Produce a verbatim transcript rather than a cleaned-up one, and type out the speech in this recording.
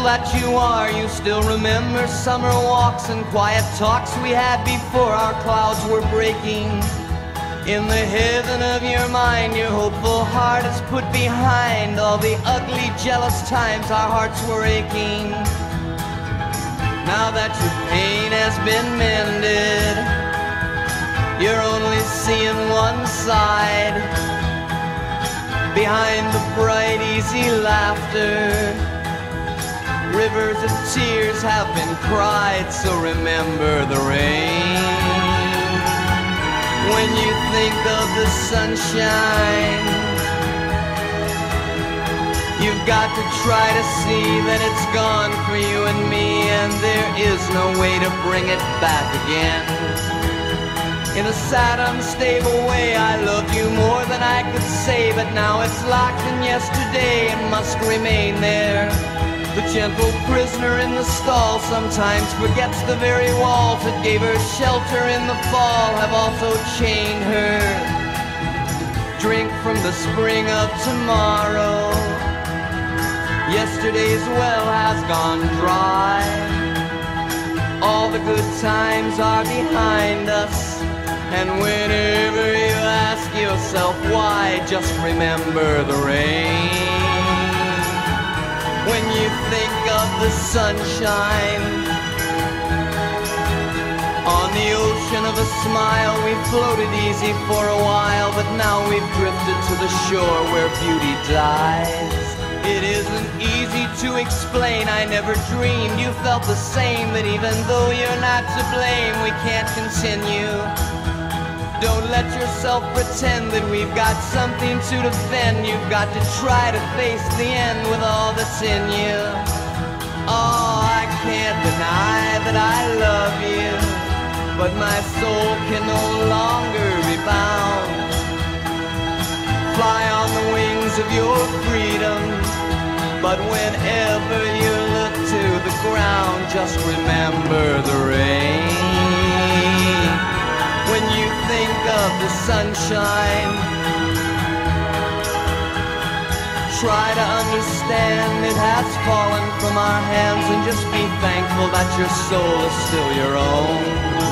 fool that you are, you still remember summer walks and quiet talks we had before our clouds were breaking. In the heaven of your mind, your hopeful heart is put behind all the ugly, jealous times our hearts were aching. Now that your pain has been mended, you're only seeing one side. Behind the bright, easy laughter, rivers of tears have been cried, so remember the rain. When you think of the sunshine, you've got to try to see that it's gone for you and me, and there is no way to bring it back again. In a sad, unstable way, I love you more than I could say, but now it's locked in yesterday and must remain there. The gentle prisoner in the stall sometimes forgets the very walls that gave her shelter in the fall have also chained her. Drink from the spring of tomorrow. Yesterday's well has gone dry. All the good times are behind us, and whenever you ask yourself why, just remember the rain. When you think of the sunshine, on the ocean of a smile we floated easy for a while, but now we've drifted to the shore where beauty dies. It isn't easy to explain, I never dreamed you felt the same, that even though you're not to blame, we can't continue. Don't let yourself pretend that we've got something to defend. You've got to try to face the end with all that's in you. Oh, I can't deny that I love you, but my soul can no longer be bound. Fly on the wings of your freedom, but whenever you look to the ground, just remember the rain. When you think of the sunshine, try to understand it has fallen from our hands, and just be thankful that your soul is still your own.